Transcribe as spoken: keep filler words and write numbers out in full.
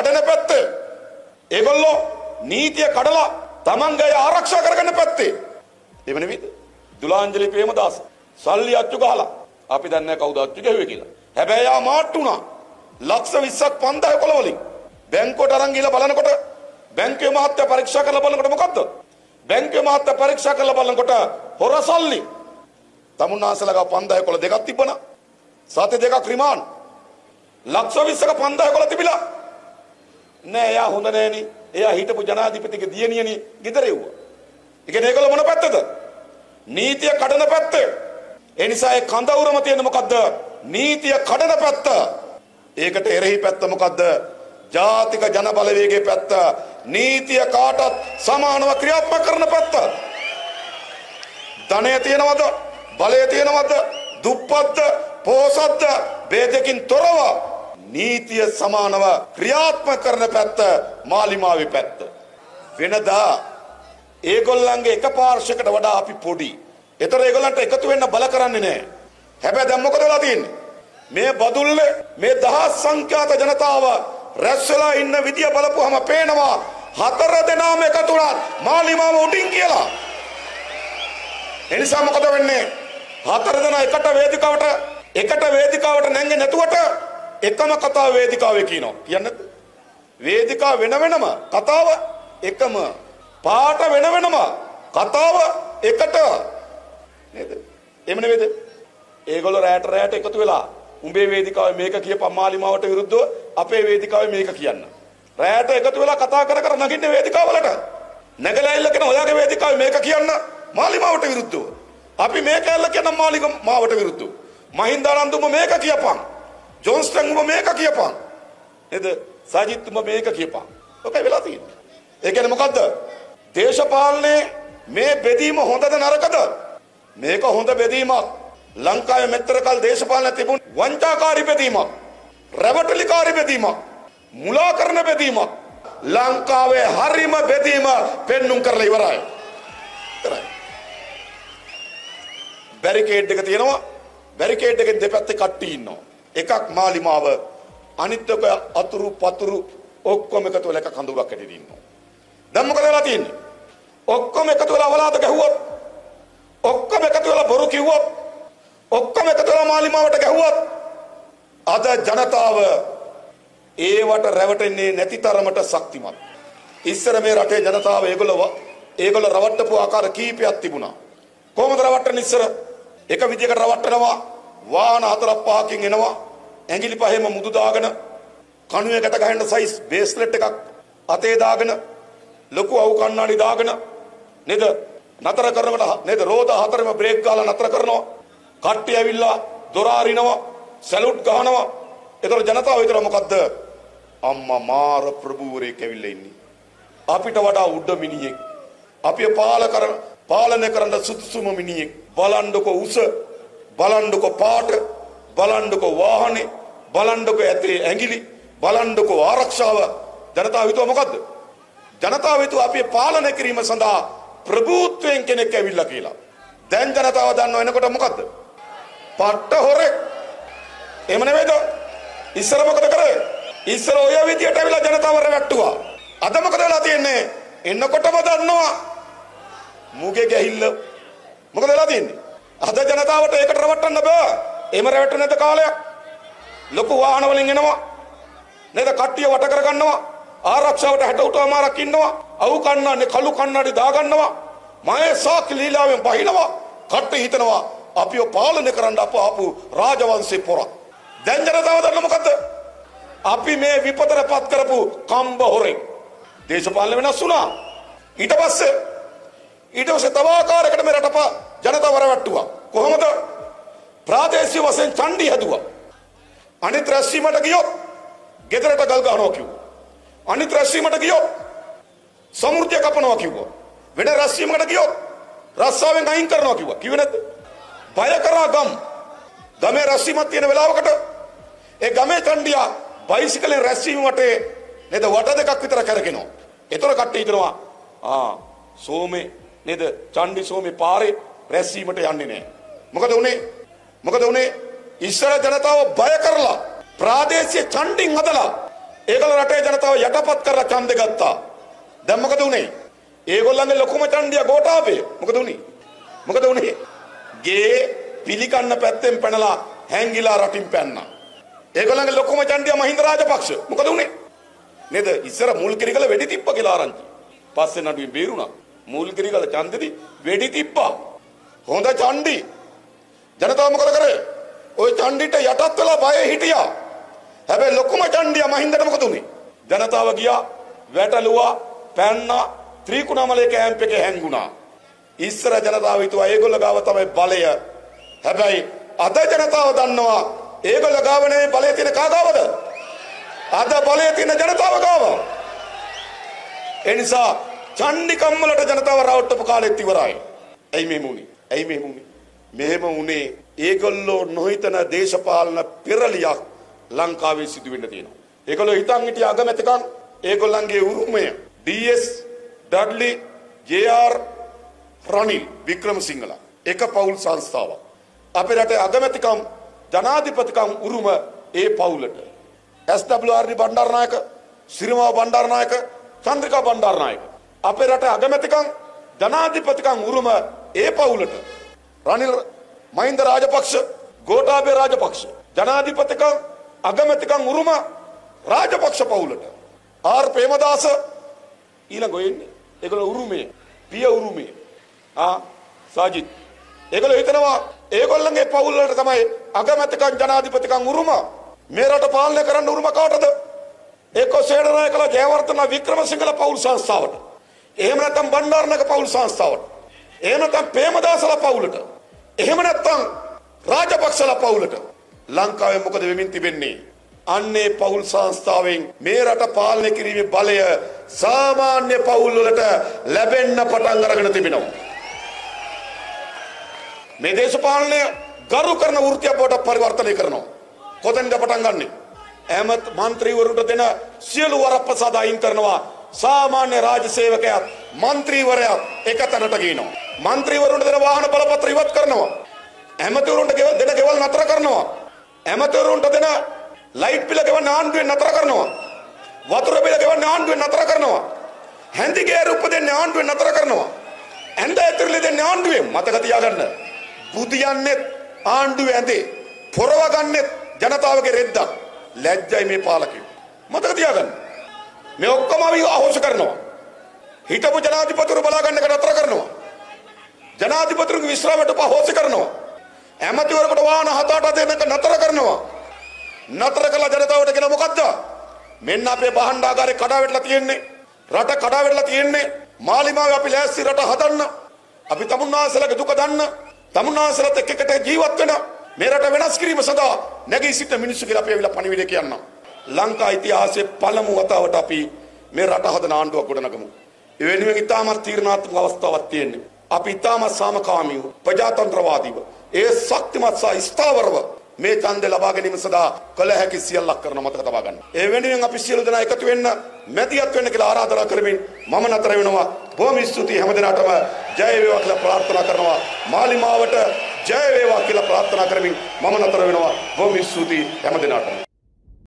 කඩන පැත්ත. ඒගොල්ලෝ නීතිය කඩලා තමන්ගේ ආරක්ෂා කරගන්න පැත්තේ. එහෙම නෙවෙයිද? දුලාංජලි ප්‍රේමදාස සල්ලි අච්චු ගහලා අපි දන්නේ නැහැ කවුද අච්චු ගැහුවේ කියලා. හැබැයි ආ මාට්ටු වුණා. ලක්ෂ විස්සක් පන්දාය කොළ වලින්. බැංකුවට අරන් ගිහලා බලනකොට බැංකුවේ මහත්තයා පරීක්ෂා කරලා බලනකොට මොකද්ද? බැංකුවේ මහත්තයා පරීක්ෂා කරලා බලනකොට හොර සල්ලි. තමුන්නාසලගා පන්දාය කොළ දෙකක් තිබුණා. සති දෙකක් රිමාන්ඩ්. ලක්ෂ විස්සක පන්දාය කොළ තිබිලා. නෑ එයා හොඳ නෑනේ. එයා හිටපු ජනාධිපතිගේ දියණියනේ ගෙදර එව්වා. ඒ කියන්නේ ඒගොල්ලෝ මොන පැත්තද? නීතිය කඩන පැත්ත. ඒ නිසා ඒ කඳවුරම තියෙන මොකද්ද? නීතිය කඩන පැත්ත. ඒකට එරෙහි පැත්ත මොකද්ද? ජාතික ජන බලවේගයේ පැත්ත. නීතිය කාටත් සමානව ක්‍රියාත්මක කරන පැත්ත. ධනය තියෙනවද? බලය තියෙනවද? දුප්පත්ද? පොහොසත්ද? ભેදකින් තොරව නීතිය සමානව ක්‍රියාත්මක කරන පැත්ත මාලිමාවේ පැත්ත. වෙනදා ඒගොල්ලන්ගේ එක පාර්ශවයකට වඩා අපි පොඩි. ඒතර ඒගොල්ලන්ට එකතු වෙන්න බල කරන්නේ නැහැ. හැබැයි දැන් මොකද වෙලා තියෙන්නේ? මේ බදුල්ලේ මේ දහස් සංඛ්‍යාත ජනතාව රැස් වෙලා ඉන්න විදිය බලපුවම පේනවා හතර දෙනාම එකතු වුණා මාලිමාව උඩින් කියලා. එනිසා මොකද වෙන්නේ? හතර දෙනා එකට වේදිකාවට එකට වේදිකාවට නැංගේ නැතුවට එකම කතාව වේදිකාවේ කියනවා. කියන්නේ වේදිකාව වෙන වෙනම කතාව එකම පාට වෙන වෙනම කතාව එකට නේද? එහෙම නෙවෙයිද? ඒගොල්ලෝ රැට රැට එකතු වෙලා උඹේ වේදිකාවේ මේක කියපන් මාලිමාවට විරුද්ධව අපේ වේදිකාවේ මේක කියන්න. රැට එකතු වෙලා කතා කර කර නගින්නේ වේදිකාවලට. නැගලා ඉල්ල කියන ඔයාගේ වේදිකාවේ මේක කියන්න මාලිමාවට විරුද්ධව. අපි මේක ඇල්ල කියන මාලිමාවට විරුද්ධව. මහින්දානන්දුම මේක කියපන්. ජොන්ස්ටන් උඹ මේක කියපන්. නේද? සජිත් උඹ මේක කියපන්. ඔකයි වෙලා තියෙන්නේ. ඒ කියන්නේ මොකද්ද? දේශපාලනේ මේ බෙදීම හොඳද නරකද? මේක හොඳ බෙදීමක්. ලංකාවේ මෙතර කල් දේශපාලන තිබුණ වංචාකාරී බෙදීමක්. රැවටලිකාරී බෙදීමක්. මුලා කරන බෙදීමක්. ලංකාවේ හරිම බෙදීම පෙන්눔 කරලා ඉවරයි. ඉවරයි. බැරිකේඩ් එක තියෙනවා. බැරිකේඩ් එකෙන් දෙපැත්තේ කට්ටිය ඉන්නවා. එකක් මාලිමාව අනිත් එක අතුරු පතුරු ඔක්කොම එකතු වෙලා එක කඳුරක් ඇටි ඉන්නවා. දැන් මොකද වෙලා තියෙන්නේ? ඔක්කොම එකතු වෙලා අවලාද ගැහුවොත් ඔක්කොම එකතු වෙලා බොරු කිව්වොත් ඔක්කොම එකතු වෙලා මාලිමාවට ගැහුවොත් අද ජනතාව ඒවට රැවටෙන්නේ නැති තරමට ශක්තිමත්. ඉස්සර මේ රටේ ජනතාව ඒගොල්ලෝ ඒගොල්ලෝ රවට්ටපු ආකාර කීපයක් තිබුණා. කොහොමද රවට්ටන්නේ ඉස්සර? එක විදියකට රවට්ටනවා. වාහන හතරක් පහකින් එනවා. ඇඟිලි පහෙම මුදු දාගෙන කණුවේකට ගහන්න සයිස් බේස්ලට් එකක් අතේ දාගෙන ලොකු අවු කණ්ණාඩි දාගෙන නේද? නතර කරනකොට නේද? රෝද හතරෙම බ්‍රේක් ගාලා නතර කරනවා. කට්ටිය ඇවිල්ලා දොර අරිනවා, සැලුට් ගහනවා. ඒතර ජනතාව විතර මොකද්ද? අම්මා මාර ප්‍රභූවරයෙක් ඇවිල්ලා ඉන්නේ. අපිට වඩා උඩ මිනිහෙක්. අපි පාල කර පාලනය කරන්න සුදුසුම මිනිහෙක්. බලන්නකො උස, බලන්නකො පාට, බලන්නකො වාහනේ, බලන්නකො ඇතේ ඇඟිලි, බලන්නකො ආරක්ෂාව. ජනතාව හිතුවා මොකද්ද? ජනතාව හිතුවා අපි පාලනය කිරීම සඳහා ප්‍රභූත්වයෙන් කෙනෙක් ඇවිල්ලා කියලා. දැන් ජනතාව දන්නව එනකොට මොකද්ද? පට්ට හොරෙක්. එහෙම නෙවෙයිද? ඉස්සර මොකද කරේ? ඉස්සර ඔය විදියට ඇවිල්ලා ජනතාව රැවට්ටුවා. අද මොකද වෙලා තියෙන්නේ? එන්නකොටම දන්නවා මුගේ ගැහිල්ල. මොකද වෙලා තියෙන්නේ? අද ජනතාවට ඒකට රවට්ටන්න බෑ. එහෙම රැවටෙන්නේ නැද කාලයක්. ලොකු වාහන වලින් එනවා. නේද? කට්ටිය වට කර ගන්නවා. ආරක්ෂාවට හැට උටමාරක් ඉන්නවා. අවු කන්නානේ කළු කන්නාඩි දා ගන්නවා. මහේ සාක් ලීලාවෙන් බහිනවා. කට්ටිය හිතනවා අපිව පාලනය කරන්න අප ආපු රාජවංශේ පොරක්. දැන් ජනතාව දන්න මොකද්ද? අපි මේ විපතටපත් කරපු කම්බ හොරෙක්. දේශපාලන වෙනස් වුණා. ඊට පස්සේ ඊට පස්සේ තව ආකාරයකට මේ රටපා ජනතාව රැවට්ටුවා. කොහොමද? ප්‍රාදේශීය වශයෙන් ඡණ්ඩි හැදුවා. අනිත් රැස්වීමට ගියොත් ගෙදරට ගල් ගහනවා කිව්වා. අනිත් රැස්වීමට ගියොත් සමෘද්ධිය කපනවා කිව්වා. වෙන රැස්වීමකට ගියොත් රස්සාවෙන් අයින් කරනවා කිව්වා. කිව්වේ නැද්ද? බය කරා ගම්. ගමේ රැස්වීමක් තියෙන වෙලාවකට ඒ ගමේ ඡණ්ඩියා බයිසිකලෙන් රැස්වීම වටේ නේද වට දෙකක් විතර කරකිනවා. ඒතර කට්ටිය හිතනවා ආ සෝමේ නේද ඡණ්ඩි සෝමේ පාරේ රැස්වීමට යන්නේ නැහැ. මොකද උනේ? මොකද උනේ? ඉස්සර ජනතාව බය කරලා ප්‍රාදේශීය ඡණ්ඩින් හදලා ඒගොල්ලෝ රටේ ජනතාව යටපත් කරලා ඡන්දෙ ගත්තා. දැන් මොකද උනේ? ඒගොල්ලන්ගේ ලොකුම ඡන්දිය ගෝඨාභය. මොකද උනේ? මොකද උනේ? ගේ පිළිකන්න පැත්තෙන් පැනලා හැංගිලා රටින් පැන්නා. ඒගොල්ලන්ගේ ලොකුම ඡන්දිය මහින්ද රාජපක්ෂ. මොකද උනේ? නේද? ඉස්සර මුල් කිරිගල වෙඩි තිබ්බ කියලා ආරංචි. පස්සේ නඩුවේ බේරුණා. මුල් කිරිගල ඡන්දෙදි වෙඩි තිබ්බා. හොඳ ඡන්දි. ජනතාව මොකද කරේ? ওই ඡන්දිට යටත් වෙලා බය හිටියා. හැබැයි ලොකුම ඡන්දිය මහින්දට මොකද උනේ? ජනතාව ගියා, වැටලුවා, පැන්නා, ත්‍රිකුණාමලේ කැම්ප් එකේ හැංගුණා. ඉස්සර ජනතාව හිතුවා ඒගොල්ලෝ ගාව තමයි බලය. හැබැයි අද ජනතාව දන්නවා ඒගොල්ලෝ ගාව නෙවෙයි බලය තියෙන කා ගාවද? අද බලය තියෙන ජනතාව ගාව. ඒ නිසා ඡන්දි කම්මලට ජනතාව රවට්ටපු කාලෙත් ඉවරයි. ඇයි මෙහෙම උනේ? ඇයි මෙහෙම උනේ? මෙහෙම උනේ ඒගොල්ලෝ නොහිතන දේශපාලන පෙරලියක් ලංකාවේ සිදු වෙන්න තියෙනවා. ඒගොල්ලෝ හිතන් හිටිය අගමැතිකම් ඒගොල්ලන්ගේ උරුමය ඩී.එස්. Dudley, J R. රනිල් වික්‍රමසිංහලා එක පවුල් සංස්ථාවක්. අපේ රටේ අගමැතිකම් ජනාධිපතිකම් උරුම ඒ පවුලට. එස්.ඩබ්ලිව්.ආර්.ඩී. බණ්ඩාරනායක, සිරිමාව බණ්ඩාරනායක, චන්ද්‍රිකා බණ්ඩාරනායක. අපේ රටේ අගමැතිකම් ජනාධිපතිකම් උරුම ඒ පවුලට. රනිල් මහින්ද රාජපක්ෂ, ගෝඨාභය රාජපක්ෂ. ජනාධිපතිකම් අගමැතිකම් උරුම රාජපක්ෂ පවුලට. ආර් ප්‍රේමදාස ඊළඟ වෙන්නේ. ඒගොල්ලෝ උරුමේ, පිය උරුමේ. ආ සාජිත්. ඒගොල්ලෝ හිතනවා ඒගොල්ලන්ගේ පවුල් වලට තමයි අගමැතිකම් ජනාධිපතිකම් උරුම. මේ රට පාලනය කරන්න උරුම කාටද? එක්ක සේනානායකලා ජයවර්ධන වික්‍රමසිංහලා පවුල් සංස්ථාවට. එහෙම නැත්නම් බණ්ඩාරනායක පවුල් සංස්ථාවට. එහෙම නැත්නම් ප්‍රේමදාසලා පවුලට. එහෙම නැත්නම් රාජපක්ෂලා පවුලට. ලංකාවේ මොකද වෙමින් තිබෙන්නේ? අන්නේ පවුල් සංස්ථාවෙන් මේ රට පාලනය කිරීමේ බලය සාමාන්‍ය පවුල් වලට ලැබෙන්න පටන් අරගෙන තිබෙනවා. මේ දේශපාලනය ගරු කරන වෘත්තිය බවට පරිවර්තනය කරනවා. කොතෙන්ද පටන් ගන්නෙ? ඇමත් മന്ത്രിවරුන්ට දෙන සියලු වරප්‍රසාද අයින් කරනවා. සාමාන්‍ය රාජ්‍ය සේවකයාත් മന്ത്രിවරයා එක තැනට ගිනවා. മന്ത്രിවරුන්ට දෙන වාහන බලපත්‍ර ඉවත් කරනවා. ඇමතිවරුන්ට දෙන ගෙවල් නතර කරනවා. ඇමතිවරුන්ට දෙන ලයිට් බිල ගෙවන්න ආණ්ඩුවෙන් නතර කරනවා. වතුර බිල ගෙවන්න ආණ්ඩුවෙන් නතර කරනවා. හැන්දි ගේර උපදින්න ආණ්ඩුවෙන් නතර කරනවා. ඇඳ ඇතුළේ දෙන්න ආණ්ඩුවෙන්. මතක තියාගන්න. බුදියන්නේ ආණ්ඩුවේ ඇඳේ. පොරවගන්නේ ජනතාවගේ රෙද්දක්. ලැජ්ජයි මේ පාලකයෝ. මතක තියාගන්න. මේ ඔක්කොම අපි අහෝස කරනවා. හිටපු ජනාධිපතිවරු බලා ගන්න එක නතර කරනවා. ජනාධිපතිවරුගේ විශ්‍රාමයට පහෝස කරනවා. ඇමතිවරකට වාහන හත අට දෙනක නතර කරනවා. නතර කළ ජනතාවට කියන මොකද්ද? මෙන්න අපේ බහණ්ඩාගාරේ කඩා වැටලා තියෙන්නේ. රට කඩා වැටලා තියෙන්නේ. මාලිමාවේ අපි ලෑස්ති රට හදන්න. අපි තමුන්නාසලගේ දුක දන්න. තමුන්නාසලත් එක්ක එකට ජීවත් වෙන. මේ රට වෙනස් කිරීම සඳහා නැගී සිටින මිනිස්සු කියලා අපි ඇවිල්ලා පණිවිඩය කියන්න. ලංකා ඉතිහාසයේ පළමු වතාවට අපි මේ රට හදන ආණ්ඩුවක් ගොඩනගමු. ඒ වෙනුවෙන් ඉතාමත් තීරණාත්මක අවස්ථාවක් තියෙන්නේ. අපි ඉතාමත් සාමකාමීව, ප්‍රජාතන්ත්‍රවාදීව, ඒ ශක්තිමත් සහ ස්ථාවරව මේ ඡන්දය ලබා ගැනීම සඳහා කළ හැකි සියල්ලක් කරන මතක තබා ගන්න. ඒ වෙනුවෙන් අපි සියලු දෙනා එකතු වෙන්න, මැදිහත් වෙන්න කියලා ආරාධනා කරමින් මම නතර වෙනවා. බොහොම ස්තුතියි හැමදෙනාටම. ජය වේවා කියලා ප්‍රාර්ථනා කරනවා. මාලිමාවට ජය වේවා කියලා ප්‍රාර්ථනා කරමින් මම නතර වෙනවා. බොහොම ස්තුතියි හැමදෙනාටම.